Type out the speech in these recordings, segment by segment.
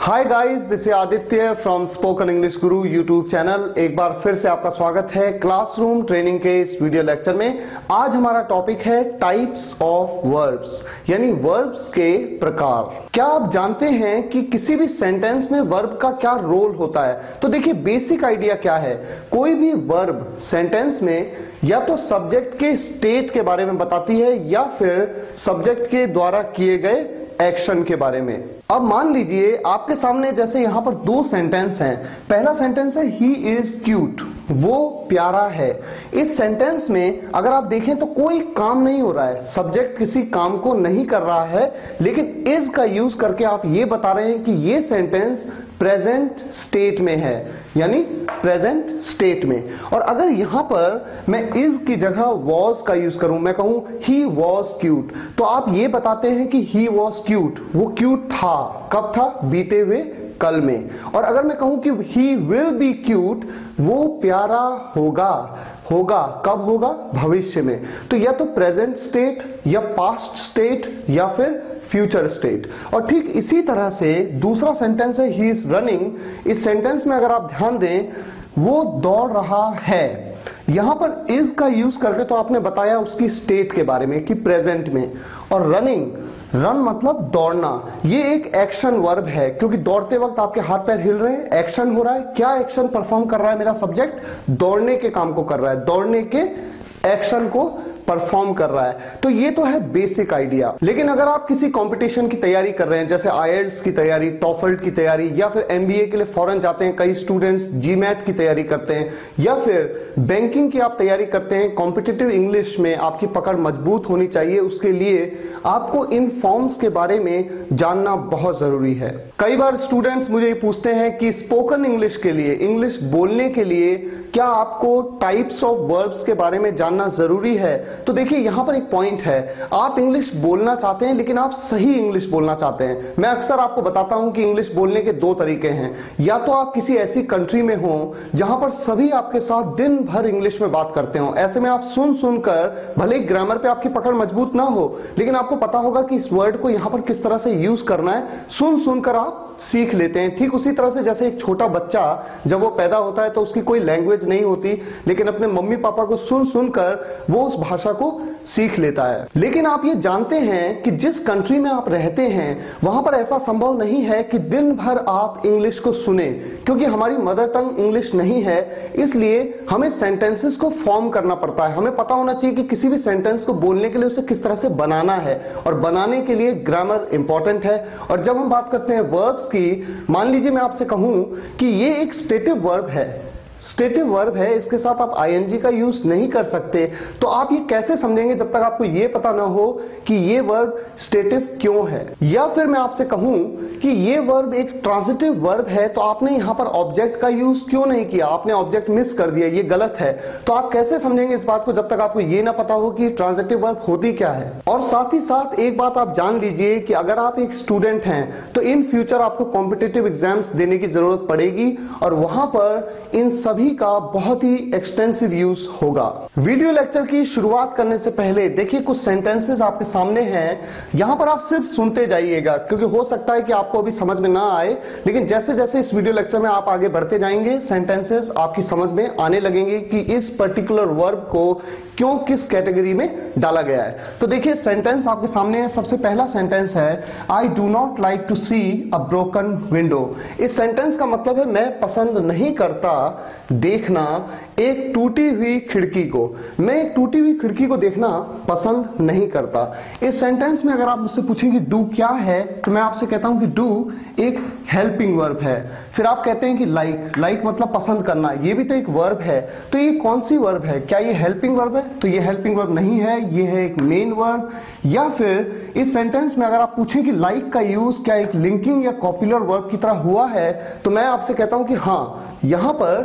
Hi guys, this is Aditya from Spoken English Guru YouTube channel. एक बार फिर से आपका स्वागत है क्लासरूम ट्रेनिंग के इस वीडियो लेक्चर में। आज हमारा टॉपिक है टाइप्स ऑफ वर्ब्स, यानी वर्ब्स के प्रकार। क्या आप जानते हैं कि किसी भी सेंटेंस में वर्ब का क्या रोल होता है? तो देखिए, बेसिक आइडिया क्या है, कोई भी वर्ब सेंटेंस में या तो सब्जेक्ट के स्टेट के बारे में बताती है या फिर सब्जेक्ट के द्वारा किए गए एक्शन के बारे में। अब मान लीजिए आपके सामने जैसे यहां पर दो सेंटेंस हैं। पहला सेंटेंस है ही इज क्यूट, वो प्यारा है। इस सेंटेंस में अगर आप देखें तो कोई काम नहीं हो रहा है, सब्जेक्ट किसी काम को नहीं कर रहा है, लेकिन इज का यूज करके आप ये बता रहे हैं कि ये सेंटेंस प्रेजेंट स्टेट में है, यानी प्रेजेंट स्टेट में। और अगर यहां पर मैं इज की जगह वॉज का यूज करूं, मैं कहूं ही वॉज क्यूट, तो आप ये बताते हैं कि ही वॉज क्यूट, वो क्यूट था। कब था? बीते हुए कल में। और अगर मैं कहूं कि ही विल बी क्यूट, वो प्यारा होगा। होगा कब होगा? भविष्य में। तो या तो प्रेजेंट स्टेट या पास्ट स्टेट या फिर फ्यूचर स्टेट। और ठीक इसी तरह से दूसरा सेंटेंस है ही इज रनिंग। इस सेंटेंस में अगर आप ध्यान दें, वो दौड़ रहा है। यहां पर इज का यूज करके तो आपने बताया उसकी स्टेट के बारे में कि प्रेजेंट में। और रनिंग, रन मतलब दौड़ना, ये एक एक्शन वर्ब है, क्योंकि दौड़ते वक्त आपके हाथ पैर हिल रहे हैं, एक्शन हो रहा है। क्या एक्शन परफॉर्म कर रहा है मेरा सब्जेक्ट? दौड़ने के काम को कर रहा है, दौड़ने के एक्शन को परफॉर्म कर रहा है। तो ये तो है बेसिक आइडिया। लेकिन अगर आप किसी कंपटीशन की तैयारी कर रहे हैं, जैसे आईएलटीएस की तैयारी, टॉफल की तैयारी, या फिर एमबीए के लिए फॉरेन जाते हैं, कई स्टूडेंट्स जीमैट की तैयारी करते हैं, या फिर बैंकिंग की आप तैयारी करते हैं, कॉम्पिटिटिव इंग्लिश में आपकी पकड़ मजबूत होनी चाहिए। उसके लिए आपको इन फॉर्म्स के बारे में जानना बहुत जरूरी है। कई बार स्टूडेंट्स मुझे पूछते हैं कि स्पोकन इंग्लिश के लिए, इंग्लिश बोलने के लिए क्या आपको टाइप्स ऑफ वर्ब्स के बारे में जानना जरूरी है? तो देखिए, यहां पर एक पॉइंट है, आप इंग्लिश बोलना चाहते हैं लेकिन आप सही इंग्लिश बोलना चाहते हैं। मैं अक्सर आपको बताता हूं कि इंग्लिश बोलने के दो तरीके हैं। या तो आप किसी ऐसी कंट्री में हो जहां पर सभी आपके साथ दिन भर इंग्लिश में बात करते हो, ऐसे में आप सुन सुनकर, भले ही ग्रामर पे आपकी पकड़ मजबूत ना हो, लेकिन आपको पता होगा कि इस वर्ड को यहां पर किस तरह से यूज करना है, सुन सुनकर आप सीख लेते हैं। ठीक उसी तरह से जैसे एक छोटा बच्चा जब वो पैदा होता है तो उसकी कोई लैंग्वेज नहीं होती, लेकिन अपने मम्मी पापा को सुन सुनकर वो उस भाषा को सीख लेता है। लेकिन आप ये जानते हैं कि जिस कंट्री में आप रहते हैं वहां पर ऐसा संभव नहीं है कि दिन भर आप इंग्लिश को सुने, क्योंकि हमारी मदर टंग इंग्लिश नहीं है। इसलिए हमें सेंटेंसेस को फॉर्म करना पड़ता है। हमें पता होना चाहिए कि किसी भी सेंटेंस को बोलने के लिए उसे किस तरह से बनाना है, और बनाने के लिए ग्रामर इंपॉर्टेंट है। और जब हम बात करते हैं वर्ब्स की, मान लीजिए मैं आपसे कहूं कि ये एक स्टेटिव वर्ब है, स्टेटिव वर्ब है, इसके साथ आप आईएनजी का यूज नहीं कर सकते, तो आप ये कैसे समझेंगे जब तक आपको ये पता ना हो कि ये वर्ब स्टेटिव क्यों है? या फिर मैं आपसे कहूं कि ये वर्ब एक ट्रांजिटिव वर्ब है, तो आपने यहां पर ऑब्जेक्ट का यूज क्यों नहीं किया? आपने ऑब्जेक्ट मिस कर दिया, ये गलत है। तो आप कैसे समझेंगे इस बात को जब तक आपको ये ना पता हो कि ट्रांजिटिव वर्ब होती क्या है? और साथ ही साथ एक बात आप जान लीजिए कि अगर आप एक स्टूडेंट हैं तो इन फ्यूचर आपको कॉम्पिटिटिव एग्जाम्स देने की जरूरत पड़ेगी, और वहां पर इन सभी का बहुत ही एक्सटेंसिव यूज होगा। वीडियो लेक्चर की शुरुआत करने से पहले देखिए, कुछ सेंटेंसेस आपके सामने हैं, यहां पर आप सिर्फ सुनते जाइएगा, क्योंकि हो सकता है कि आपको अभी समझ में ना आए, लेकिन जैसे जैसे इस वीडियो लेक्चर में आप आगे बढ़ते जाएंगे, सेंटेंसेस आपकी समझ में आने लगेंगे कि इस पर्टिकुलर वर्ब को क्यों किस कैटेगरी में डाला गया है। तो देखिए, सेंटेंस आपके सामने है। सबसे पहला सेंटेंस है, I do not like to see a broken window. इस सेंटेंस का मतलब है, मैं पसंद नहीं करता देखना एक टूटी हुई खिड़की को। मैं एक टूटी हुई खिड़की को देखना पसंद नहीं करता। इस सेंटेंस में अगर आप मुझसे पूछें कि डू क्या है, तो मैं आपसे कहता हूं कि डू एक हेल्पिंग वर्ब है। फिर आप कहते हैं कि लाइक, लाइक मतलब पसंद करना, ये भी तो एक वर्ब है। तो ये कौन सी वर्ब है? क्या ये हेल्पिंग वर्ब है? तो ये हेल्पिंग वर्ब नहीं है, ये है एक मेन वर्ब। या फिर इस सेंटेंस में अगर आप पूछें कि लाइक का यूज क्या एक लिंकिंग या कॉपुलर वर्ब की तरह हुआ है, तो मैं आपसे कहता हूं कि हां, यहां पर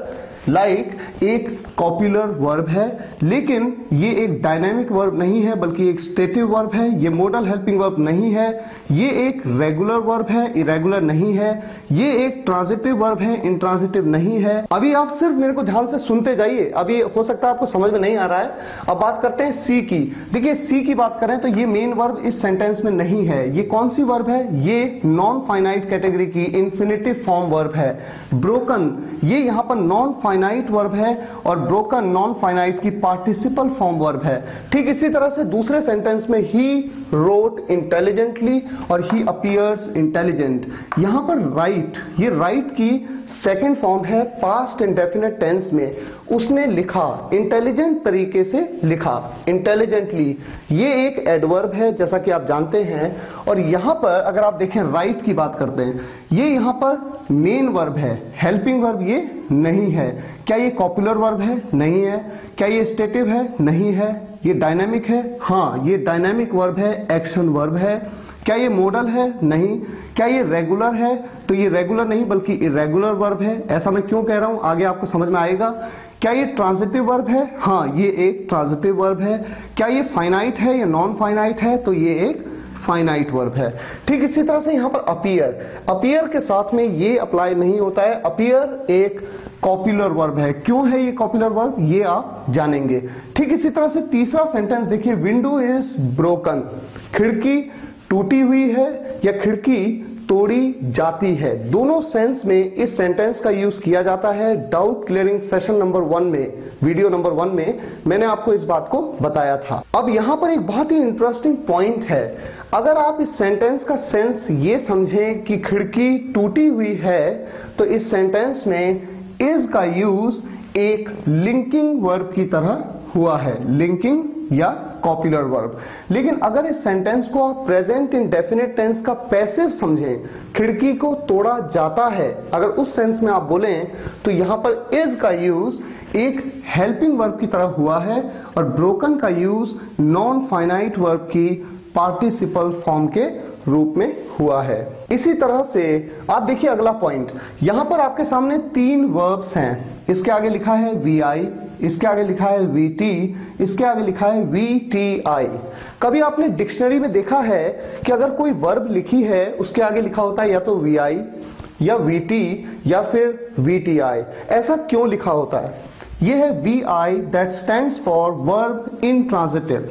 लाइक एक कॉपुलर वर्ब है, लेकिन ये एक डायनेमिक वर्ब नहीं है बल्कि एक स्टेटिव वर्ब है। ये मॉडल हेल्पिंग वर्ब नहीं है। ये एक रेगुलर वर्ब है, इरेगुलर नहीं है। ये एक ट्रांजिटिव वर्ब है, इंट्रांजिटिव नहीं है। अभी आप सिर्फ मेरे को ध्यान से सुनते जाइए, अभी हो सकता है आपको समझ में नहीं आ रहा है। अब बात करते हैं सी की। देखिए सी की बात करें तो ये मेन वर्ब इस सेंटेंस में नहीं है। ये कौन सी वर्ब है? ये नॉन फाइनाइट कैटेगरी की इंफिनिटिव फॉर्म वर्ब है। ब्रोकन, ये यहां पर नॉन फाइनाइट वर्ब है और ब्रोकन नॉन फाइनाइट की पार्टिसिपल फॉर्म वर्ब है। ठीक इसी तरह से दूसरे सेंटेंस में ही रोट इंटेलिजेंटली और ही अपीयर्स इंटेलिजेंट। यहां पर राइट, ये राइट की सेकेंड फॉर्म है पास्ट इंडेफिनिट टेंस में। उसने लिखा, इंटेलिजेंट तरीके से लिखा, इंटेलिजेंटली। ये एक एडवर्ब है जैसा कि आप जानते हैं। और यहां पर अगर आप देखें राइट की बात करते हैं, ये यहां पर मेन वर्ब है, हेल्पिंग वर्ब ये नहीं है। क्या ये कॉपुलर वर्ब है? नहीं है। क्या ये स्टेटिव है? नहीं है। ये डायनेमिक है? हाँ, ये डायनेमिक वर्ब है, एक्शन वर्ब है। क्या ये मॉडल है? नहीं। क्या ये रेगुलर है? तो ये रेगुलर नहीं बल्कि इरेगुलर वर्ब है। ऐसा मैं क्यों कह रहा हूं आगे आपको समझ में आएगा। क्या ये ट्रांजिटिव वर्ब है? हाँ, ये एक ट्रांजिटिव वर्ब है। क्या ये फाइनाइट है या नॉन फाइनाइट है? तो ये एक फाइनाइट वर्ब है। ठीक इसी तरह से यहां पर अपीयर, अपीयर के साथ में ये अप्लाई नहीं होता है। अपीयर एक कॉपुलर वर्ब है। क्यों है ये कॉपुलर वर्ब, ये आप जानेंगे। ठीक इसी तरह से तीसरा सेंटेंस देखिए, विंडो इज ब्रोकन। खिड़की टूटी हुई है या खिड़की तोड़ी जाती है। दोनों सेंस में इस सेंटेंस का यूज किया जाता है। डाउट क्लियरिंग सेशन नंबर 1 में, वीडियो नंबर 1 में मैंने आपको इस बात को बताया था। अब यहां पर एक बहुत ही इंटरेस्टिंग पॉइंट है। अगर आप इस सेंटेंस का सेंस ये समझें कि खिड़की टूटी हुई है, तो इस सेंटेंस में इज का यूज एक लिंकिंग वर्ब की तरह हुआ है, लिंकिंग या कॉपुलर वर्ब। लेकिन अगर इस सेंटेंस को आप प्रेजेंट इंडेफिनिट टेंस का पैसिव समझें, खिड़की को तोड़ा जाता है, अगर उस सेंस में आप बोलें, तो यहां पर इज का यूज एक हेल्पिंग वर्ब की तरह हुआ है और ब्रोकन का यूज नॉन फाइनाइट वर्ब की पार्टिसिपल फॉर्म के रूप में हुआ है। इसी तरह से आप देखिए अगला पॉइंट, यहां पर आपके सामने 3 वर्ब्स हैं। इसके आगे लिखा है वी, इसके आगे लिखा है वीटी, इसके आगे लिखा है वीटीआई। कभी आपने डिक्शनरी में देखा है कि अगर कोई वर्ब लिखी है उसके आगे लिखा होता है या तो वीआई या वीटी या फिर वीटीआई। ऐसा क्यों लिखा होता है? यह है VI that stands for verb intransitive.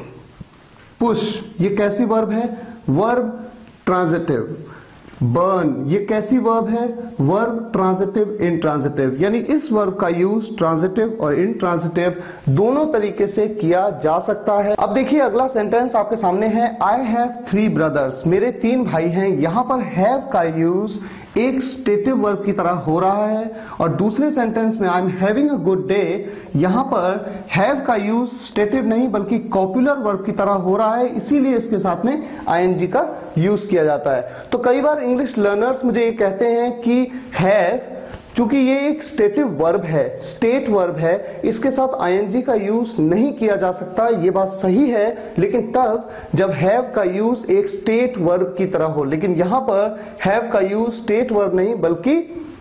Push, ये कैसी वर्ब है? Verb transitive. बर्न, ये कैसी वर्ब है? Verb transitive intransitive. यानी इस वर्ब का यूज ट्रांजिटिव और इंट्रांजिटिव दोनों तरीके से किया जा सकता है। अब देखिए अगला सेंटेंस आपके सामने है, आई हैव 3 ब्रदर्स। मेरे 3 भाई हैं। यहां पर हैव का यूज एक स्टेटिव वर्ब की तरह हो रहा है और दूसरे सेंटेंस में I am having a good day, यहां पर हैव का यूज स्टेटिव नहीं बल्कि कॉपुलर वर्ब की तरह हो रहा है, इसीलिए इसके साथ में आईएनजी का यूज किया जाता है। तो कई बार इंग्लिश लर्नर्स मुझे ये कहते हैं कि हैव, चूंकि ये एक स्टेटिव वर्ब है, स्टेट वर्ब है, इसके साथ आईएनजी का यूज नहीं किया जा सकता। ये बात सही है, लेकिन तब जब हैव का यूज एक स्टेट वर्ब की तरह हो। लेकिन यहां पर हैव का यूज स्टेट वर्ब नहीं बल्कि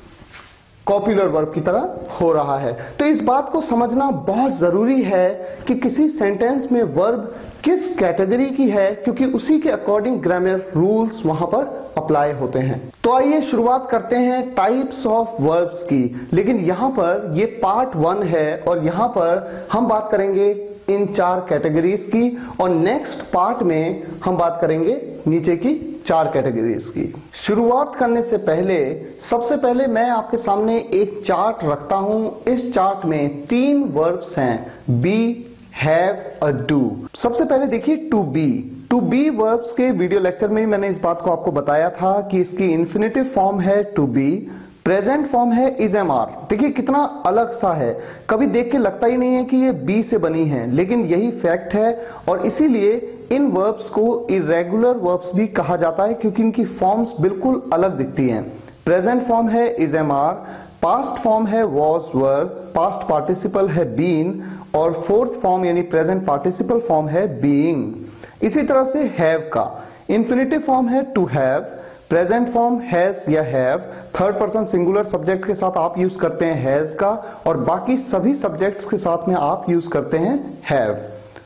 कॉपुलर वर्ब की तरह हो रहा है। तो इस बात को समझना बहुत जरूरी है कि किसी सेंटेंस में वर्ब किस कैटेगरी की है, क्योंकि उसी के अकॉर्डिंग ग्रामर रूल्स वहां पर अप्लाई होते हैं। तो आइए शुरुआत करते हैं टाइप्स ऑफ वर्ब्स की। लेकिन यहां पर ये पार्ट 1 है और यहां पर हम बात करेंगे इन 4 कैटेगरीज की और नेक्स्ट पार्ट में हम बात करेंगे नीचे की 4 कैटेगरीज की। शुरुआत करने से पहले सबसे पहले मैं आपके सामने एक चार्ट रखता हूं। इस चार्ट में 3 वर्ब्स हैं, बी, हैव और डू। सबसे पहले देखिए to be. To be verbs के वीडियो लेक्चर में मैंने इस बात को आपको बताया था कि इसकी इन्फिनेटिव फॉर्म है टू बी, प्रेजेंट फॉर्म है इज एम आर। देखिए कितना अलग सा है, कभी देख के लगता ही नहीं है कि ये बी से बनी है, लेकिन यही फैक्ट है और इसीलिए इन वर्ब्स को इरेगुलर वर्ब्स भी कहा जाता है क्योंकि इनकी फॉर्म्स बिल्कुल अलग दिखती हैं। प्रेजेंट फॉर्म है is am are, past form है वॉज वर, पास्ट पार्टिसिपल है बीन और फोर्थ फॉर्म यानी प्रेजेंट पार्टिसिपल फॉर्म है बीइंग। इसी तरह से हैव का इन्फिनेटिव फॉर्म है to have, present form has या have, third person singular subject के साथ आप यूज करते हैं हैज का, और बाकी सभी सब्जेक्ट्स के साथ में आप यूज करते हैं हैव।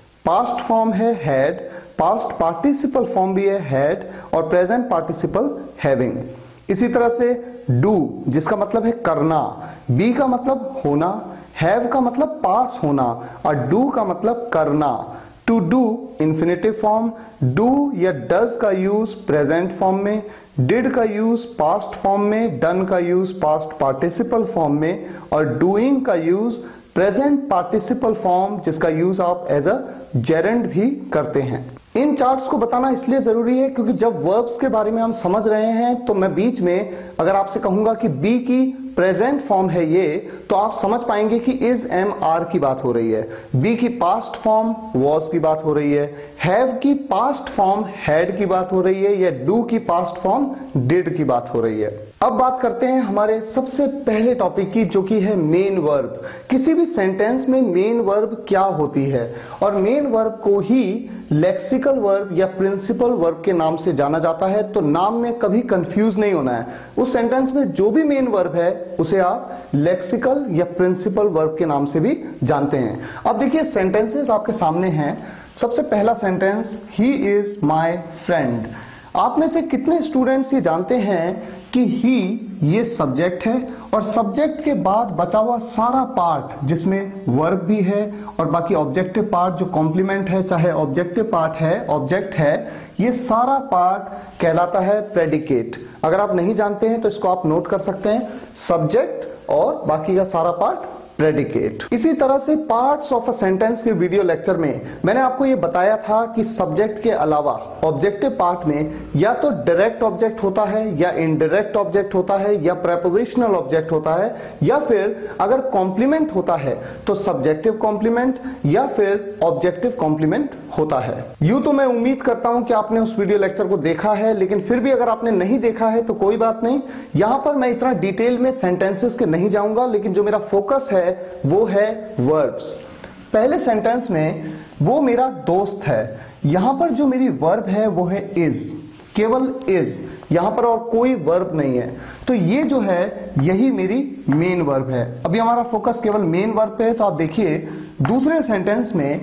पास्ट फॉर्म है हैड, पास्ट पार्टिसिपल फॉर्म भी है हैड, और प्रेजेंट पार्टिसिपल हैविंग। इसी तरह से डू जिसका मतलब है करना, बी का मतलब होना, हैव का मतलब पास होना, और डू का मतलब करना। To do infinitive form, do या डज का यूज प्रेजेंट फॉर्म में, डिड का यूज पास्ट फॉर्म में, डन का यूज पास्ट पार्टिसिपल फॉर्म में, और डूइंग का यूज प्रेजेंट पार्टिसिपल फॉर्म जिसका यूज आप एज अ जेरेंड भी करते हैं। इन चार्ट्स को बताना इसलिए जरूरी है क्योंकि जब वर्ब्स के बारे में हम समझ रहे हैं तो मैं बीच में अगर आपसे कहूंगा कि बी की प्रेजेंट फॉर्म है ये, तो आप समझ पाएंगे कि इज एम आर की बात हो रही है, बी की पास्ट फॉर्म वॉज की बात हो रही है, हैव की पास्ट फॉर्म हैड की बात हो रही है, या डू की पास्ट फॉर्म डिड की बात हो रही है। अब बात करते हैं हमारे सबसे पहले टॉपिक की, जो कि है मेन वर्ब। किसी भी सेंटेंस में मेन वर्ब क्या होती है, और मेन वर्ब को ही लेक्सिकल वर्ब या प्रिंसिपल वर्ब के नाम से जाना जाता है। तो नाम में कभी कंफ्यूज नहीं होना है, उस सेंटेंस में जो भी मेन वर्ब है उसे आप लेक्सिकल या प्रिंसिपल वर्ब के नाम से भी जानते हैं। अब देखिए सेंटेंसेस आपके सामने हैं। सबसे पहला sentence, he is my friend. आप में से कितने स्टूडेंट्स ये जानते हैं कि ही ये सब्जेक्ट है, और सब्जेक्ट के बाद बचा हुआ सारा पार्ट जिसमें वर्ब भी है और बाकी ऑब्जेक्टिव पार्ट जो कॉम्प्लीमेंट है, चाहे ऑब्जेक्टिव पार्ट है ऑब्जेक्ट है, ये सारा पार्ट कहलाता है प्रेडिकेट। अगर आप नहीं जानते हैं तो इसको आप नोट कर सकते हैं, सब्जेक्ट और बाकी का सारा पार्ट प्रेडिकेट। इसी तरह से पार्ट्स ऑफ अ सेंटेंस के वीडियो लेक्चर में मैंने आपको ये बताया था कि सब्जेक्ट के अलावा ऑब्जेक्टिव पार्ट में या तो डायरेक्ट ऑब्जेक्ट होता है, या इनडायरेक्ट ऑब्जेक्ट होता है, या प्रेपोजिशनल ऑब्जेक्ट होता है, या फिर अगर कॉम्प्लीमेंट होता है तो सब्जेक्टिव कॉम्प्लीमेंट या फिर ऑब्जेक्टिव कॉम्प्लीमेंट होता है। यूं तो मैं उम्मीद करता हूं कि आपने उस वीडियो लेक्चर को देखा है, लेकिन फिर भी अगर आपने नहीं देखा है तो कोई बात नहीं, यहां पर मैं इतना डिटेल में सेंटेंसेस के नहीं जाऊंगा, लेकिन जो मेरा फोकस है वो है वर्ब्स। पहले सेंटेंस में वो मेरा दोस्त है, यहां पर जो मेरी वर्ब है वो है इज, केवल इज, यहां पर और कोई वर्ब नहीं है। तो ये जो है यही मेरी मेन वर्ब है। अभी हमारा फोकस केवल मेन वर्ब पे है। तो आप देखिए दूसरे सेंटेंस में,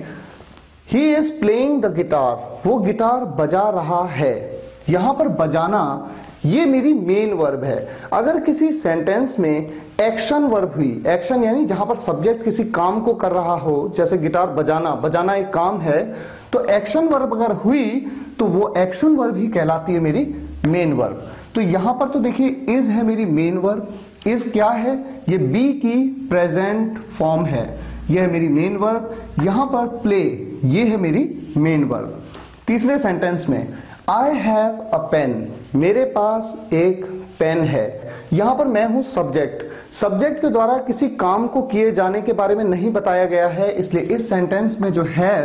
he is playing the guitar, वो गिटार बजा रहा है। यहां पर बजाना ये मेरी मेन वर्ब है। अगर किसी सेंटेंस में एक्शन वर्ब हुई, एक्शन यानी जहां पर सब्जेक्ट किसी काम को कर रहा हो, जैसे गिटार बजाना, बजाना एक काम है, तो एक्शन वर्ब अगर हुई तो वो एक्शन वर्ब ही कहलाती है मेरी मेन वर्ब। तो यहां पर तो देखिए इज है मेरी मेन वर्ब। इज क्या है, ये बी की प्रेजेंट फॉर्म है, यह है मेरी मेन वर्ब। यहां पर प्ले ये है मेरी मेन वर्ब। तीसरे सेंटेंस में, आई हैव अ पेन, मेरे पास एक पेन है। यहां पर मैं हूं सब्जेक्ट, सब्जेक्ट के द्वारा किसी काम को किए जाने के बारे में नहीं बताया गया है, इसलिए इस सेंटेंस में जो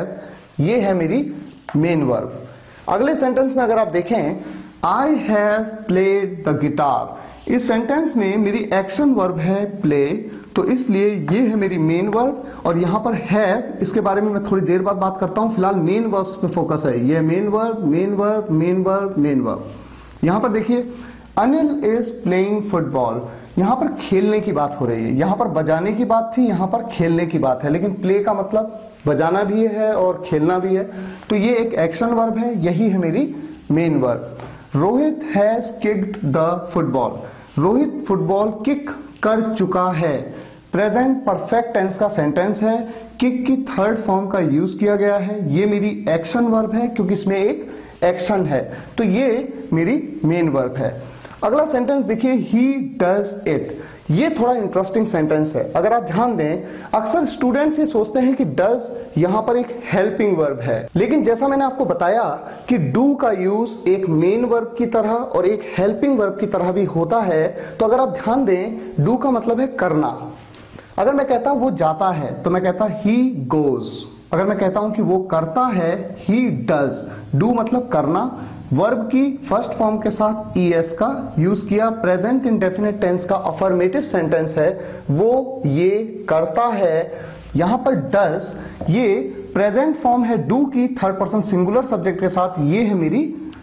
हैव ये है मेरी मेन वर्ब। अगले सेंटेंस में अगर आप देखें, I have played the guitar, इस सेंटेंस में मेरी एक्शन वर्ब है प्ले, तो इसलिए ये है मेरी मेन वर्ब। और यहां पर हैव, इसके बारे में मैं थोड़ी देर बाद बात करता हूं, फिलहाल मेन वर्ब्स पे फोकस है। ये main verb, main verb, main verb, main verb. यहां पर देखिए, अनिल इज प्लेइंग फुटबॉल, यहां पर खेलने की बात हो रही है। यहां पर बजाने की बात थी, यहां पर खेलने की बात है, लेकिन प्ले का मतलब बजाना भी है और खेलना भी है, तो ये एक एक्शन वर्ब है, यही है मेरी main verb. Rohit has kicked the football, Rohit football kick कर चुका है। प्रेजेंट परफेक्ट टेंस का सेंटेंस है, किक की थर्ड फॉर्म का यूज किया गया है, ये मेरी एक्शन वर्ब है क्योंकि इसमें एक एक्शन है, तो ये मेरी मेन वर्ब है। अगला सेंटेंस देखिए, ही डज इट, ये थोड़ा इंटरेस्टिंग सेंटेंस है। अगर आप ध्यान दें, अक्सर स्टूडेंट्स ये सोचते हैं कि डज यहां पर एक हेल्पिंग वर्ब है, लेकिन जैसा मैंने आपको बताया कि डू का यूज एक मेन वर्ब की तरह और एक हेल्पिंग वर्ब की तरह भी होता है। तो अगर आप ध्यान दें, डू का मतलब है करना। अगर मैं कहता हूं वो जाता है तो मैं कहता ही गोज। अगर मैं कहता हूं कि वो करता है, ही डज। डू मतलब करना, वर्ब की फर्स्ट फॉर्म के साथ ईएस का यूज किया। प्रेजेंट इंडेफिनिट टेंस का अफर्मेटिव सेंटेंस है, वो ये करता है। यहां पर डज ये प्रेजेंट फॉर्म है डू की थर्ड पर्सन सिंगुलर सब्जेक्ट के साथ, ये है मेरी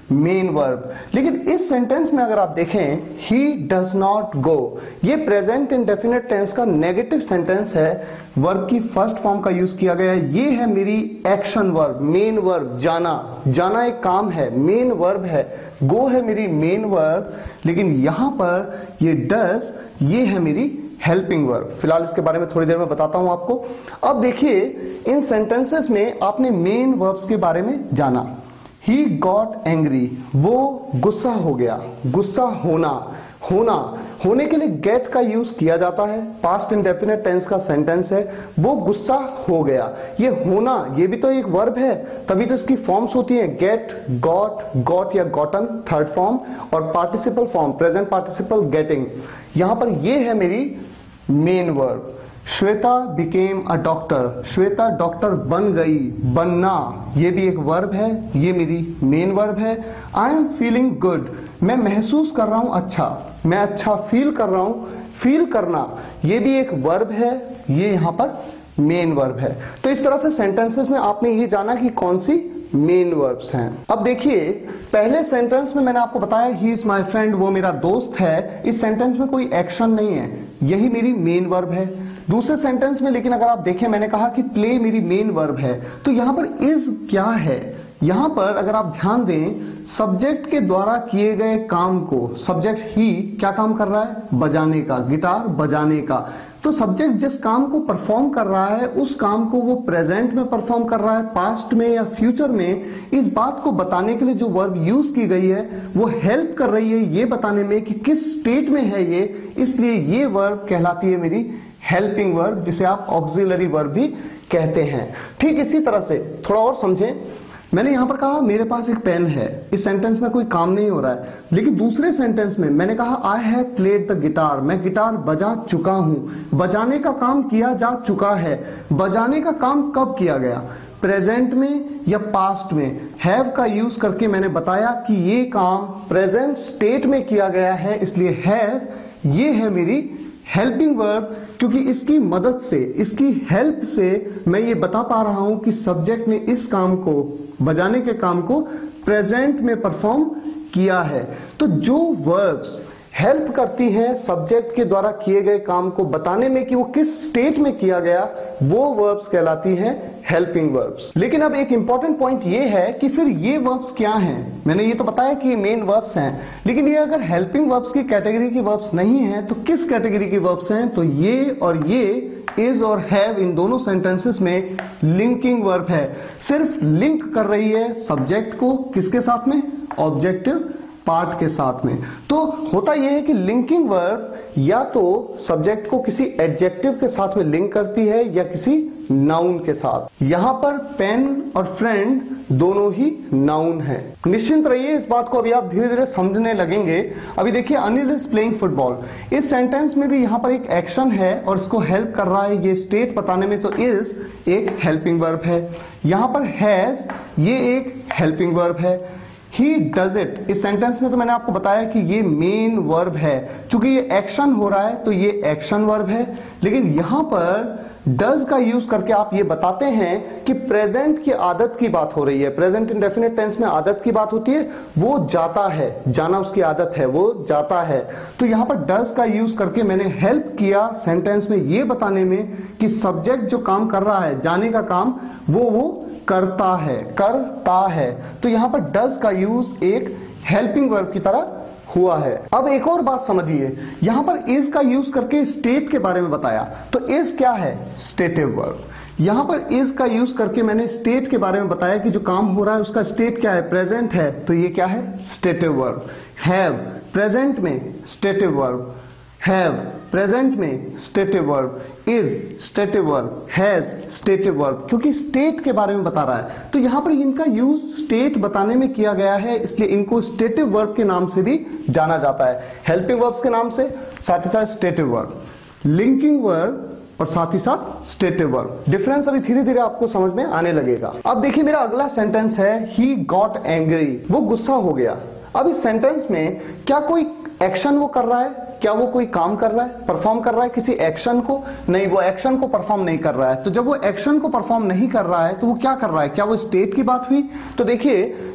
मेन वर्ब। लेकिन इस सेंटेंस में अगर आप देखें ही डज नॉट गो, ये प्रेजेंट इंडेफिनिट टेंस का नेगेटिव सेंटेंस है, वर्ब की फर्स्ट फॉर्म का यूज किया गया है। ये है मेरी एक्शन वर्ब, मेन वर्ब, जाना। जाना एक काम है, मेन वर्ब है। गो है मेरी मेन वर्ब, लेकिन यहां पर ये डज, ये है मेरी हेल्पिंग वर्ब। फिलहाल इसके बारे में थोड़ी देर में बताता हूं आपको। अब देखिए इन सेंटेंसेस में आपने मेन वर्ब्स के बारे में जाना। ही गॉट एंग्री, वो गुस्सा हो गया। गुस्सा होना, होना, होने के लिए गेट का यूज किया जाता है, पास्ट इंडेफिनिट टेंस का सेंटेंस है। वो गुस्सा हो गया, ये होना, ये भी तो एक वर्ब है, तभी तो इसकी फॉर्म्स होती हैं गेट, गॉट, गॉट या गॉटन थर्ड फॉर्म, और participle form present participle getting. यहां पर ये है मेरी main verb. Shweta became a doctor, Shweta doctor बन गई, बनना, ये भी एक वर्ब है, ये मेरी मेन वर्ब है। आई एम फीलिंग गुड, मैं महसूस कर रहा हूं अच्छा, मैं अच्छा फील कर रहा हूं। फील करना, ये भी एक वर्ब है, ये यहां पर मेन वर्ब है। तो इस तरह से सेंटेंसेस में आपने ये जाना कि कौन सी मेन वर्ब्स हैं। अब देखिए पहले सेंटेंस में मैंने आपको बताया ही इज माय फ्रेंड, वो मेरा दोस्त है। इस सेंटेंस में कोई एक्शन नहीं है, यही मेरी मेन वर्ब है। दूसरे सेंटेंस में लेकिन अगर आप देखें, मैंने कहा कि प्ले मेरी मेन वर्ब है, तो यहां पर इज क्या है? यहां पर अगर आप ध्यान दें, सब्जेक्ट के द्वारा किए गए काम को, सब्जेक्ट ही क्या काम कर रहा है? बजाने का, गिटार बजाने का। तो सब्जेक्ट जिस काम को परफॉर्म कर रहा है, उस काम को वो प्रेजेंट में परफॉर्म कर रहा है, पास्ट में या फ्यूचर में, इस बात को बताने के लिए जो वर्ब यूज की गई है वो हेल्प कर रही है ये बताने में कि किस स्टेट में है ये, इसलिए ये वर्ब कहलाती है मेरी हेल्पिंग वर्ब, जिसे आप ऑक्सिलरी वर्ब भी कहते हैं। ठीक इसी तरह से थोड़ा और समझें, मैंने यहां पर कहा मेरे पास एक पेन है, इस सेंटेंस में कोई काम नहीं हो रहा है, लेकिन दूसरे सेंटेंस में मैंने कहा I have played the guitar, मैं गिटार बजा चुका हूं। बजाने का काम किया जा चुका है। बजाने का काम कब किया गया? प्रेजेंट में या पास्ट में? हैव का यूज करके मैंने बताया कि ये काम प्रेजेंट स्टेट में किया गया है, इसलिए हैव ये है मेरी हेल्पिंग वर्ब, क्योंकि इसकी मदद से, इसकी हेल्प से मैं ये बता पा रहा हूं कि सब्जेक्ट ने इस काम को, बजाने के काम को प्रेजेंट में परफॉर्म किया है। तो जो वर्ब्स हेल्प करती हैं सब्जेक्ट के द्वारा किए गए काम को बताने में कि वो किस स्टेट में किया गया, वो वर्ब्स कहलाती हैं हेल्पिंग वर्ब्स। लेकिन अब एक इंपॉर्टेंट पॉइंट ये है कि फिर ये वर्ब्स क्या हैं? मैंने ये तो बताया कि ये मेन वर्ब्स हैं, लेकिन ये अगर हेल्पिंग वर्ब्स की कैटेगरी की वर्ब्स नहीं है तो किस कैटेगरी की वर्ब्स हैं? तो ये और ये, इज और हैव, इन दोनों सेंटेंसेस में लिंकिंग वर्ब है। सिर्फ लिंक कर रही है सब्जेक्ट को किसके साथ में? ऑब्जेक्टिव पार्ट के साथ में। तो होता यह है कि लिंकिंग वर्ब या तो सब्जेक्ट को किसी एडजेक्टिव के साथ में लिंक करती है या किसी नाउन के साथ। यहां पर पेन और फ्रेंड दोनों ही नाउन है। निश्चिंत रहिए, इस बात को अभी आप धीरे धीरे समझने लगेंगे। अभी देखिए अनिल इज प्लेइंग फुटबॉल, इस सेंटेंस में भी यहां पर एक एक्शन है और इसको हेल्प कर रहा है ये स्टेट बताने में, तो इज एक हेल्पिंग वर्ब है। यहां पर हैज ये एक हेल्पिंग वर्ब है। ही डज इट, इस सेंटेंस में तो मैंने आपको बताया कि ये मेन वर्ब है, क्योंकि ये एक्शन हो रहा है तो ये एक्शन वर्ब है। लेकिन यहां पर डज का यूज करके आप ये बताते हैं कि प्रेजेंट की आदत की बात हो रही है। प्रेजेंट इंडेफिनिट टेंस में आदत की बात होती है, वो जाता है, जाना उसकी आदत है, वो जाता है। तो यहां पर डज का यूज करके मैंने हेल्प किया सेंटेंस में ये बताने में कि सब्जेक्ट जो काम कर रहा है, जाने का काम, वो करता है, करता है। तो यहां पर डज का यूज एक हेल्पिंग वर्ब की तरह हुआ है। अब एक और बात समझिए, यहां पर इज का यूज करके स्टेट के बारे में बताया, तो इज क्या है? Stative verb. यहां पर इज का यूज करके मैंने स्टेट के बारे में बताया कि जो काम हो रहा है उसका स्टेट क्या है? प्रेजेंट है, तो ये क्या है? Stative verb. हैव प्रेजेंट में स्टेटिव वर्ब, हैव प्रेजेंट में stative verb, is stative verb, has stative verb, क्योंकि स्टेट के बारे में बता रहा है। तो यहां पर इनका यूज स्टेट बताने में किया गया है, इसलिए इनको स्टेटिव वर्ब के नाम से भी जाना जाता है। हेल्पिंग वर्ब्स के नाम से, साथ ही साथ स्टेटिव वर्ब, लिंकिंग वर्ब और साथ ही साथ स्टेटिव वर्ब। डिफरेंस अभी धीरे धीरे आपको समझ में आने लगेगा। अब देखिए मेरा अगला सेंटेंस है ही गॉट एंग्री, वो गुस्सा हो गया। अब इस सेंटेंस में क्या कोई एक्शन वो कर रहा है? क्या वो कोई काम कर रहा है, परफॉर्म कर रहा है किसी एक्शन को? नहीं, वो एक्शन को परफॉर्म नहीं कर रहा है। तो जब वो एक्शन को परफॉर्म नहीं कर रहा है तो वो क्या कर रहा है? क्या वो स्टेट की बात हुई? तो देखिए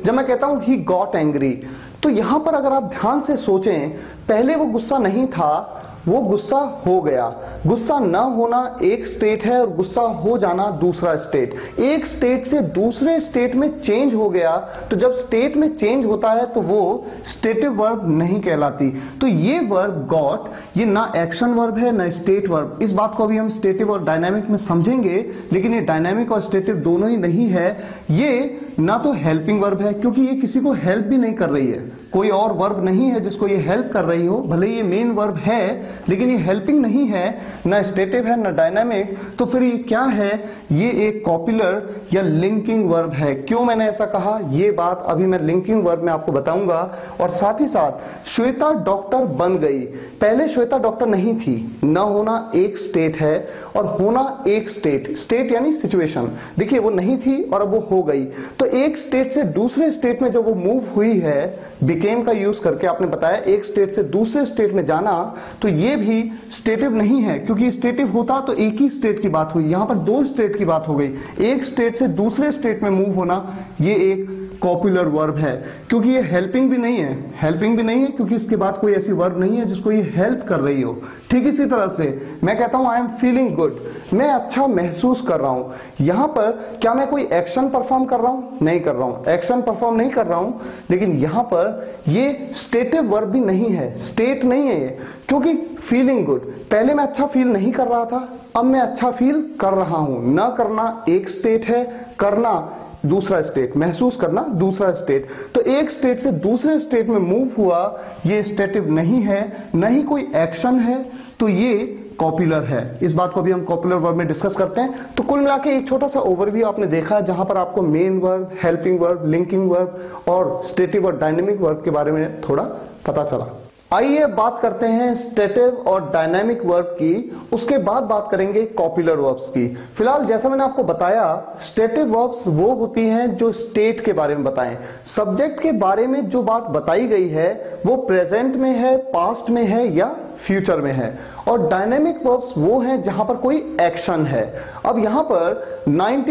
जब मैं कहता हूं ही गॉट एंग्री, तो यहां पर अगर आप ध्यान से सोचें, पहले वो गुस्सा नहीं था, वो गुस्सा हो गया। गुस्सा न होना एक स्टेट है और गुस्सा हो जाना दूसरा स्टेट। एक स्टेट से दूसरे स्टेट में चेंज हो गया, तो जब स्टेट में चेंज होता है तो वो स्टेटिव वर्ब नहीं कहलाती। तो ये वर्ब गॉट, ये ना एक्शन वर्ब है ना स्टेट वर्ब। इस बात को अभी हम स्टेटिव और डायनामिक में समझेंगे, लेकिन ये डायनामिक और स्टेटिव दोनों ही नहीं है। ये ना तो हेल्पिंग वर्ब है, क्योंकि ये किसी को हेल्प भी नहीं कर रही है, कोई और वर्ब नहीं है जिसको ये हेल्प कर रही हो। भले ये मेन वर्ब है लेकिन ये हेल्पिंग नहीं है, ना स्टेटिव है ना डायनामिक। तो फिर ये क्या है? ये एक कॉपुलर या लिंकिंग वर्ब है। क्यों मैंने ऐसा कहा, ये बात अभी मैं लिंकिंग वर्ब में आपको बताऊंगा। और साथ ही साथ श्वेता डॉक्टर बन गई, पहले श्वेता डॉक्टर नहीं थी। न होना एक स्टेट है और होना एक स्टेट, स्टेट यानी सिचुएशन। देखिए वो नहीं थी और अब वो हो गई, तो एक स्टेट से दूसरे स्टेट में जब वो मूव हुई है, बिकेम का यूज करके आपने बताया एक स्टेट से दूसरे स्टेट में जाना, तो ये भी स्टेटिव नहीं है, क्योंकि स्टेटिव होता तो एक ही स्टेट की बात हुई, यहां पर दो स्टेट की बात हो गई। एक स्टेट से दूसरे स्टेट में मूव होना ये एक कॉपुलर वर्ब है, क्योंकि ये हेल्पिंग भी नहीं है, हेल्पिंग भी नहीं है क्योंकि इसके बाद कोई ऐसी वर्ब नहीं है जिसको ये हेल्प कर रही हो। ठीक इसी तरह से मैं कहता हूं आई एम फीलिंग गुड, मैं अच्छा महसूस कर रहा हूं। यहां पर क्या मैं कोई एक्शन परफॉर्म कर रहा हूं? नहीं कर रहा हूं, एक्शन परफॉर्म नहीं कर रहा हूं। लेकिन यहां पर ये स्टेटिव वर्ब भी नहीं है, स्टेट नहीं है ये, क्योंकि फीलिंग गुड, पहले मैं अच्छा फील नहीं कर रहा था, अब मैं अच्छा फील कर रहा हूं। न करना एक स्टेट है, करना दूसरा स्टेट, महसूस करना दूसरा स्टेट। तो एक स्टेट से दूसरे स्टेट में मूव हुआ, ये स्टेटिव नहीं है, न ही कोई एक्शन है, तो ये कॉपुलर है। इस बात को भी हम कॉपुलर वर्ब में डिस्कस करते हैं। तो कुल मिलाकर एक छोटा सा ओवरव्यू आपने देखा, जहां पर आपको main verb, helping verb, linking verb और स्टेटिव और डायनेमिक वर्ब के बारे में थोड़ा पता चला। आइए बात करते हैं स्टेटिव और डायनामिक वर्ब की, उसके बाद बात करेंगे कॉपुलर वर्ब्स की। फिलहाल जैसा मैंने आपको बताया, स्टेटिव वर्ब्स वो होती हैं जो स्टेट के बारे में बताएं, सब्जेक्ट के बारे में जो बात बताई गई है वो प्रेजेंट में है, पास्ट में है या फ्यूचर में है। और डायनेमिक वर्ब्स वो हैं जहां पर कोई एक्शन है। अब यहां पर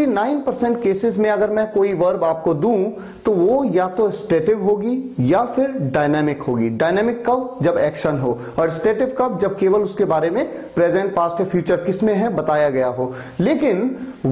99% केसेस में अगर मैं कोई वर्ब आपको दूं तो वो या तो स्टेटिव होगी या फिर डायनेमिक होगी। डायनेमिक कब? जब एक्शन हो, और स्टेटिव कब? जब केवल उसके बारे में प्रेजेंट, पास्ट या फ्यूचर किस में है बताया गया हो। लेकिन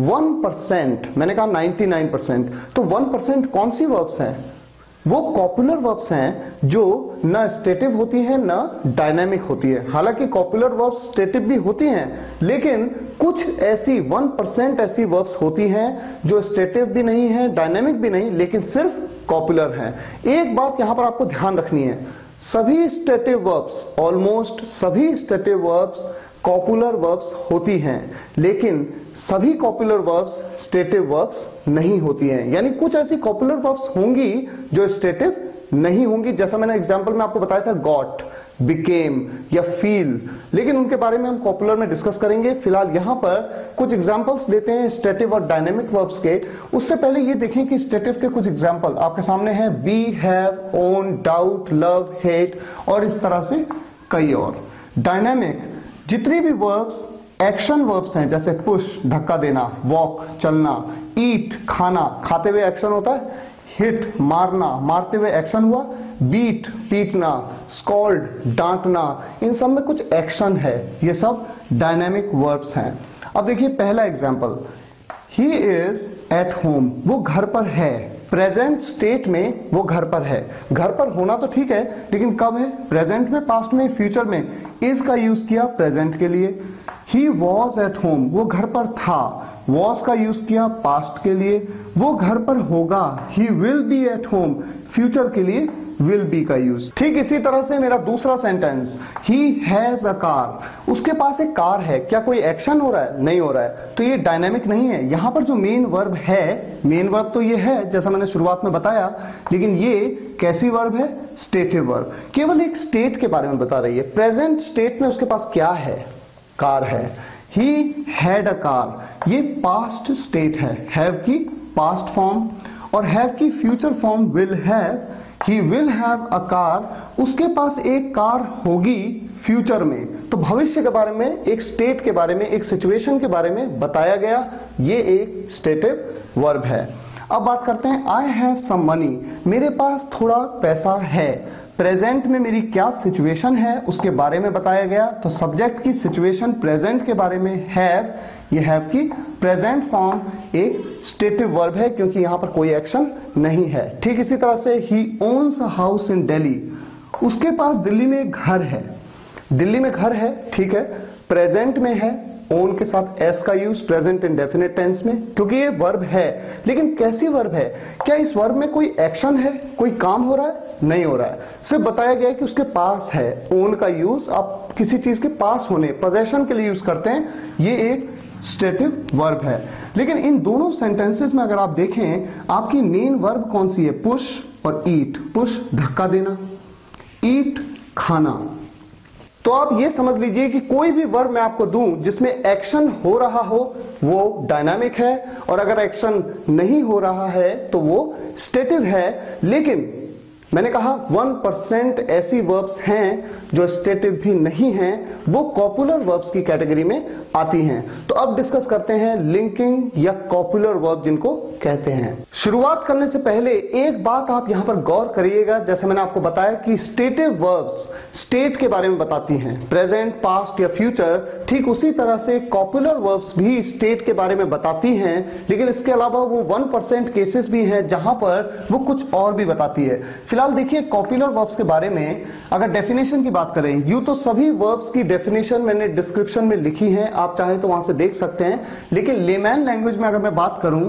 1%, मैंने कहा 99%, तो 1% कौन सी वर्ब्स हैं? वो कॉपुलर वर्ब्स हैं जो न स्टेटिव होती हैं न डायनामिक होती है। हालांकि कॉपुलर वर्ब्स स्टेटिव भी होती हैं, लेकिन कुछ ऐसी 1% ऐसी वर्ब्स होती हैं जो स्टेटिव भी नहीं है, डायनामिक भी नहीं, लेकिन सिर्फ कॉपुलर हैं। एक बात यहां पर आपको ध्यान रखनी है, सभी स्टेटिव वर्ब्स, ऑलमोस्ट सभी स्टेटिव वर्ब्स कॉपुलर वर्ब्स होती हैं, लेकिन सभी कॉपुलर वर्ब्स स्टेटिव वर्ब्स नहीं होती हैं। यानी कुछ ऐसी कॉपुलर वर्ब्स होंगी जो स्टेटिव नहीं होंगी, जैसा मैंने एग्जांपल में आपको बताया था गॉट, बिकेम या फील, लेकिन उनके बारे में हम कॉपुलर में डिस्कस करेंगे। फिलहाल यहां पर कुछ एग्जांपल्स देते हैं स्टेटिव और डायनेमिक वर्ब्स के। उससे पहले ये देखें कि स्टेटिव के कुछ एग्जांपल आपके सामने हैं, be, have, own, doubt, love, hate और इस तरह से कई और। डायनेमिक जितनी भी वर्ब्स एक्शन वर्ब्स हैं, जैसे पुश धक्का देना, वॉक चलना, ईट खाना, खाते हुए एक्शन होता है, हिट मारना, मारते हुए एक्शन हुआ, बीट पीटना, स्कॉल्ड डांटना, इन सब में कुछ एक्शन है, ये सब डायनेमिक वर्ब्स हैं। अब देखिए पहला example, he is at home, वो घर पर है। प्रेजेंट स्टेट में वो घर पर है। घर पर होना तो ठीक है, लेकिन कब है? प्रेजेंट में, पास्ट में, फ्यूचर में। इज का यूज किया प्रेजेंट के लिए। ही वॉज एट होम, वो घर पर था। वॉज का यूज किया पास्ट के लिए। वो घर पर होगा, he will be at home, future के लिए विल बी का यूज। ठीक इसी तरह से मेरा दूसरा sentence, he has a car, उसके पास एक कार है। क्या कोई एक्शन हो रहा है? नहीं हो रहा है, तो ये डायनेमिक नहीं है। यहां पर जो मेन वर्ब है, मेन वर्ब तो ये है जैसा मैंने शुरुआत में बताया, लेकिन ये कैसी वर्ब है? स्टेटिव वर्ब, केवल एक स्टेट के बारे में बता रही है। प्रेजेंट स्टेट में उसके पास क्या है? कार है। ही हैड अ कार, ये पास्ट स्टेट है, हैव की पास्ट फॉर्म, और हैव की future form will have. He will have a car, उसके पास एक कार होगी फ्यूचर में। तो भविष्य के बारे में, एक स्टेट के बारे में, एक सिचुएशन के बारे में बताया गया, ये एक स्टेटिव वर्ब है। अब बात करते हैं आई हैव सम मनी, मेरे पास थोड़ा पैसा है। प्रेजेंट में मेरी क्या सिचुएशन है उसके बारे में बताया गया, तो सब्जेक्ट की सिचुएशन प्रेजेंट के बारे में हैव, ये हैव की प्रेजेंट फॉर्म एक स्टेटिव वर्ब है क्योंकि यहां पर कोई एक्शन नहीं है। ठीक इसी तरह से he owns a house in Delhi, उसके पास दिल्ली में एक घर है। दिल्ली में घर है, ठीक है, प्रेजेंट में है, ओन के साथ एस का यूज प्रेजेंट इंडेफिनिट टेंस में, क्योंकि ये वर्ब है। लेकिन कैसी वर्ब है? क्या इस वर्ब में कोई एक्शन है, कोई काम हो रहा है? नहीं हो रहा है, सिर्फ बताया गया है कि उसके पास है। ओन का यूज आप किसी चीज के पास होने, पोजेशन के लिए यूज करते हैं, ये एक स्टेटिव वर्ब है। लेकिन इन दोनों सेंटेंसेस में अगर आप देखें, आपकी मेन वर्ब कौन सी है? पुश और ईट। पुश धक्का देना, ईट खाना। तो आप ये समझ लीजिए कि कोई भी वर्ब मैं आपको दूं जिसमें एक्शन हो रहा हो वो डायनामिक है, और अगर एक्शन नहीं हो रहा है तो वो स्टेटिव है। लेकिन मैंने कहा 1% ऐसी वर्ब्स हैं जो स्टेटिव भी नहीं हैं, वो कॉपुलर वर्ब्स की कैटेगरी में आती हैं। तो अब डिस्कस करते हैं लिंकिंग या कॉपुलर वर्ब जिनको कहते हैं। शुरुआत करने से पहले एक बात आप यहां पर गौर करिएगा, जैसे मैंने आपको बताया कि स्टेटिव वर्ब्स स्टेट के बारे में बताती हैं, प्रेजेंट, पास्ट या फ्यूचर। ठीक उसी तरह से कॉपुलर वर्ब्स भी स्टेट के बारे में बताती हैं, लेकिन इसके अलावा वो 1% केसेस भी हैं जहां पर वो कुछ और भी बताती है। फिलहाल देखिए कॉपुलर वर्ब्स के बारे में अगर डेफिनेशन की बात करें, यूं तो सभी वर्ब्स की डेफिनेशन मैंने डिस्क्रिप्शन में लिखी है, आप चाहे तो वहां से देख सकते हैं। लेकिन लेमैन लैंग्वेज में अगर मैं बात करूं,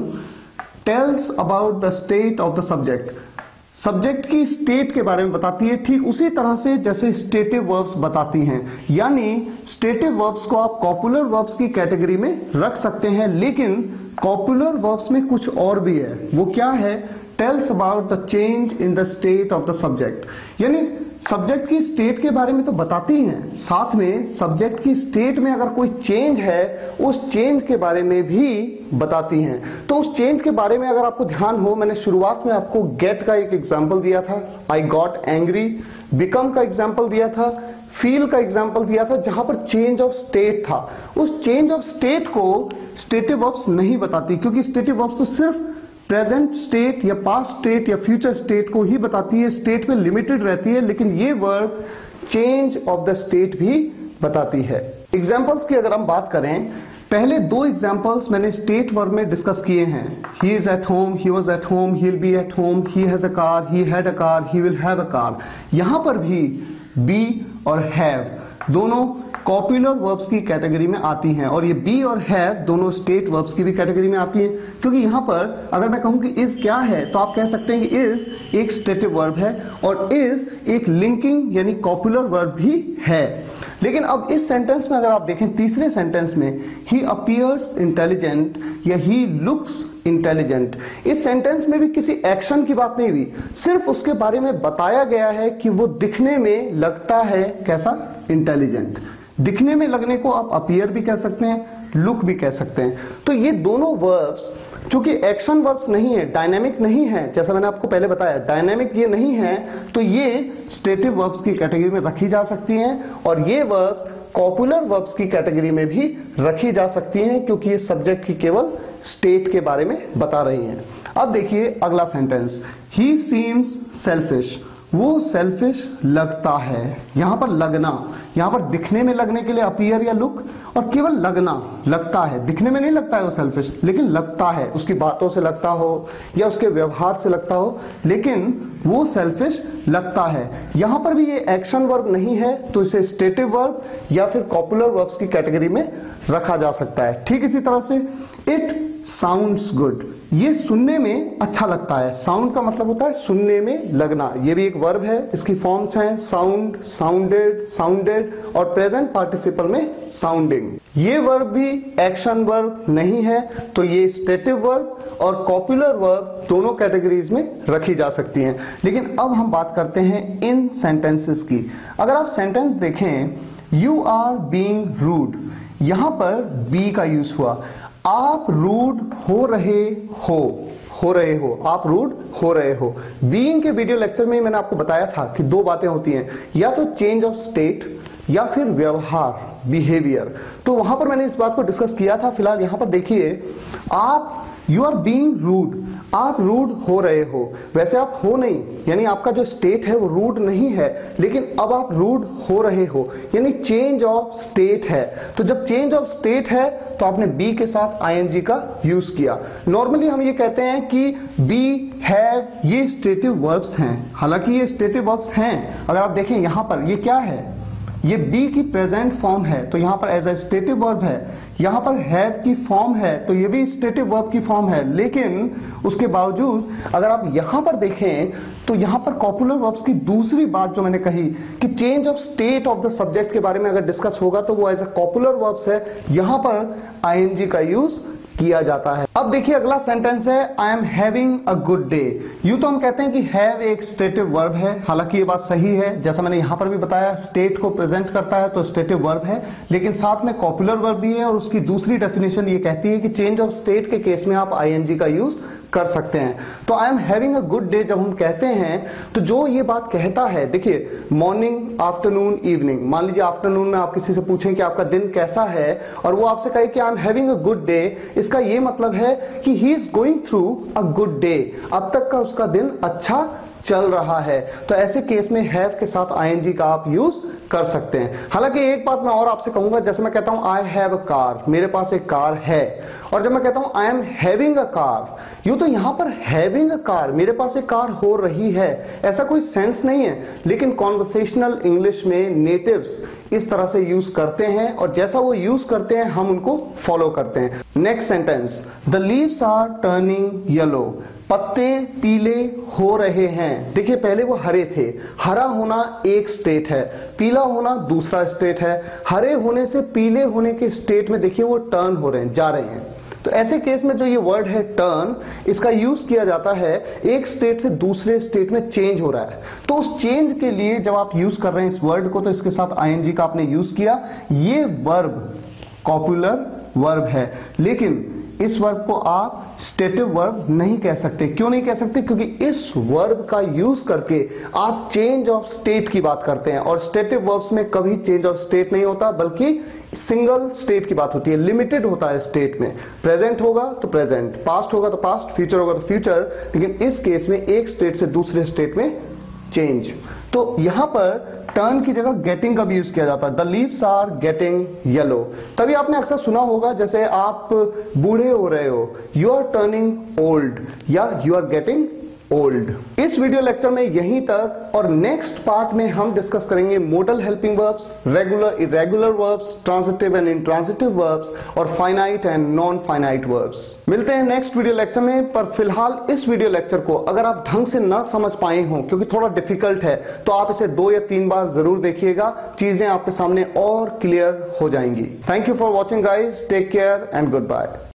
tells about the state of the subject, subject की स्टेट के बारे में बताती है, ठीक उसी तरह से जैसे स्टेटिव वर्ब्स बताती हैं। यानी स्टेटिव वर्ब्स को आप कॉपुलर वर्ब्स की कैटेगरी में रख सकते हैं, लेकिन कॉपुलर वर्ब्स में कुछ और भी है। वो क्या है? Tells about the change in the state of the subject, यानी सब्जेक्ट की स्टेट के बारे में तो बताती हैं, साथ में सब्जेक्ट की स्टेट में अगर कोई चेंज है उस चेंज के बारे में भी बताती हैं। तो उस चेंज के बारे में अगर आपको ध्यान हो, मैंने शुरुआत में आपको गेट का एक एग्जांपल दिया था, आई गॉट एंग्री, बिकम का एग्जांपल दिया था, फील का एग्जांपल दिया था, जहां पर चेंज ऑफ स्टेट था। उस चेंज ऑफ स्टेट को स्टेटिव वर्ब्स नहीं बताती, क्योंकि स्टेटिव वर्ब्स तो सिर्फ प्रेजेंट स्टेट या पास्ट स्टेट या फ्यूचर स्टेट को ही बताती है, स्टेट में लिमिटेड रहती है। लेकिन ये verb change of the state भी बताती है। एग्जांपल्स की अगर हम बात करें, पहले दो एग्जांपल्स मैंने स्टेट वर्ब में डिस्कस किए हैं। He is at home, he was at home, he will be at home, he has a car, he had a car, he will have a car. यहां पर भी बी और have दोनों कॉपुलर verbs की category में आती हैं, और ये बी और हैव दोनों स्टेट वर्ब्स की भी कैटेगरी में आती हैं। क्योंकि यहां पर अगर मैं कहूं कि इज क्या है, तो आप कह सकते हैं कि इज एक स्टेटिव वर्ब है और इज एक लिंकिंग यानी कॉपुलर वर्ब भी है। लेकिन अब इस सेंटेंस में अगर आप देखें, तीसरे सेंटेंस में ही अपीयर्स इंटेलिजेंट या ही लुक्स इंटेलिजेंट, इस सेंटेंस में भी किसी एक्शन की बात नहीं हुई, सिर्फ उसके बारे में बताया गया है कि वो दिखने में लगता है कैसा? इंटेलिजेंट। दिखने में लगने को आप अपीयर भी कह सकते हैं, लुक भी कह सकते हैं। तो ये दोनों वर्ब्स चूंकि एक्शन वर्ब्स नहीं है, डायनेमिक नहीं है, जैसा मैंने आपको पहले बताया डायनेमिक ये नहीं है, तो ये स्टेटिव वर्ब्स की कैटेगरी में रखी जा सकती हैं, और ये वर्ब्स कॉपुलर वर्ब्स की कैटेगरी में भी रखी जा सकती हैं, क्योंकि ये सब्जेक्ट की केवल स्टेट के बारे में बता रही हैं। अब देखिए अगला सेंटेंस, ही सीम्स सेल्फिश, वो सेल्फिश लगता है। यहां पर लगना, यहां पर दिखने में लगने के लिए अपीयर या लुक, और केवल लगना, लगता है, दिखने में नहीं लगता है वो सेल्फिश, लेकिन लगता है, उसकी बातों से लगता हो या उसके व्यवहार से लगता हो, लेकिन वो सेल्फिश लगता है। यहां पर भी ये एक्शन वर्ब नहीं है, तो इसे स्टेटिव वर्ब या फिर कॉपुलर वर्ब्स की कैटेगरी में रखा जा सकता है। ठीक इसी तरह से इट साउंड्स गुड, ये सुनने में अच्छा लगता है। साउंड का मतलब होता है सुनने में लगना, ये भी एक वर्ब है। इसकी फॉर्म्स हैं साउंड, साउंडेड, साउंडेड और प्रेजेंट पार्टिसिपल में साउंडिंग। ये वर्ब भी एक्शन वर्ब नहीं है, तो ये स्टेटिव वर्ब और कॉपुलर वर्ब दोनों कैटेगरीज में रखी जा सकती हैं। लेकिन अब हम बात करते हैं इन सेंटेंसेस की। अगर आप सेंटेंस देखें, यू आर बीइंग रूड, यहां पर बी का यूज हुआ। आप रूड हो रहे हो, आप रूड हो रहे हो। बीइंग के वीडियो लेक्चर में मैंने आपको बताया था कि दो बातें होती हैं, या तो चेंज ऑफ स्टेट या फिर व्यवहार, बिहेवियर। तो वहां पर मैंने इस बात को डिस्कस किया था। फिलहाल यहां पर देखिए, आप यू आर बीइंग रूड, आप रूड हो रहे हो, वैसे आप हो नहीं, यानी आपका जो स्टेट है वो रूड नहीं है, लेकिन अब आप रूड हो रहे हो, यानी चेंज ऑफ स्टेट है। तो जब चेंज ऑफ स्टेट है तो आपने बी के साथ आईएनजी का यूज किया। नॉर्मली हम ये कहते हैं कि बी, हैव, ये स्टेटिव वर्ब्स हैं। हालांकि ये स्टेटिव वर्ब्स हैं, अगर आप देखें यहां पर ये क्या है, ये बी की प्रेजेंट फॉर्म है, तो यहां पर एज ए स्टेटिव वर्ब है। यहां पर हैव की फॉर्म है, तो ये भी स्टेटिव वर्ब की फॉर्म है। लेकिन उसके बावजूद अगर आप यहां पर देखें तो यहां पर कॉपुलर वर्ब्स की दूसरी बात जो मैंने कही कि change of state of the subject के बारे में अगर डिस्कस होगा तो वो एज ए कॉपुलर वर्ब्स है, यहां पर आईएनजी का यूज किया जाता है। अब देखिए अगला सेंटेंस है I am having a good day. यूं तो हम कहते हैं कि हैव एक स्टेटिव वर्ब है, हालांकि ये बात सही है, जैसा मैंने यहां पर भी बताया स्टेट को प्रेजेंट करता है तो स्टेटिव वर्ब है, लेकिन साथ में कॉपुलर वर्ब भी है और उसकी दूसरी डेफिनेशन ये कहती है कि चेंज ऑफ स्टेट के केस में आप आईएनजी का यूज कर सकते हैं। तो I am having a good day जब हम कहते हैं तो जो ये बात कहता है, देखिए मॉर्निंग, आफ्टरनून, इवनिंग, मान लीजिए आफ्टरनून में आप किसी से पूछें कि आपका दिन कैसा है और वो आपसे कहे कि I am having a good day, इसका ये मतलब है कि he is going through a good day, अब तक का उसका दिन अच्छा चल रहा है। तो ऐसे केस में हैव के साथ आईएनजी का आप यूज कर सकते हैं। हालांकि एक बात मैं और आपसे कहूंगा, जैसे मैं कहता हूं आई हैव अ कार, मेरे पास एक कार है, और जब मैं कहता हूं I am having a car, यूं तो यहां पर हैविंग अ कार, मेरे पास एक कार हो रही है, ऐसा कोई सेंस नहीं है, लेकिन कॉन्वर्सेशनल इंग्लिश में नेटिव्स इस तरह से यूज करते हैं और जैसा वो यूज करते हैं हम उनको फॉलो करते हैं। Next sentence, the leaves are turning yellow, पत्ते पीले हो रहे हैं। देखिए पहले वो हरे थे, हरा होना एक स्टेट है, पीला होना दूसरा स्टेट है, हरे होने से पीले होने के स्टेट में देखिए वो टर्न हो रहे हैं, जा रहे हैं। तो ऐसे केस में जो ये वर्ड है टर्न, इसका यूज किया जाता है एक स्टेट से दूसरे स्टेट में चेंज हो रहा है। तो उस चेंज के लिए जब आप यूज कर रहे हैं इस वर्ड को तो इसके साथ आईएनजी का आपने यूज किया। ये वर्ब कॉपुलर वर्ब है, लेकिन इस वर्ब को आप स्टेटिव वर्ब नहीं कह सकते। क्यों नहीं कह सकते? क्योंकि इस वर्ब का यूज करके आप चेंज ऑफ स्टेट की बात करते हैं और स्टेटिव वर्ब्स में कभी चेंज ऑफ स्टेट नहीं होता, बल्कि सिंगल स्टेट की बात होती है, लिमिटेड होता है स्टेट में। प्रेजेंट होगा तो प्रेजेंट, पास्ट होगा तो पास्ट, फ्यूचर होगा तो फ्यूचर, लेकिन इस केस में एक स्टेट से दूसरे स्टेट में चेंज। तो यहां पर टर्न की जगह गेटिंग का भी यूज किया जाता है। The leaves are getting yellow. तभी आपने अक्सर सुना होगा जैसे आप बूढ़े हो रहे हो, यू आर टर्निंग ओल्ड या यू आर गेटिंग ओल्ड। इस वीडियो लेक्चर में यहीं तक, और नेक्स्ट पार्ट में हम डिस्कस करेंगे modal helping verbs, regular irregular verbs, transitive and intransitive verbs और finite and non finite verbs. मिलते हैं नेक्स्ट वीडियो लेक्चर में, पर फिलहाल इस वीडियो लेक्चर को अगर आप ढंग से न समझ पाए हों क्योंकि थोड़ा डिफिकल्ट है, तो आप इसे 2 या 3 बार जरूर देखिएगा, चीजें आपके सामने और क्लियर हो जाएंगी। Thank you for watching guys, take care and good bye.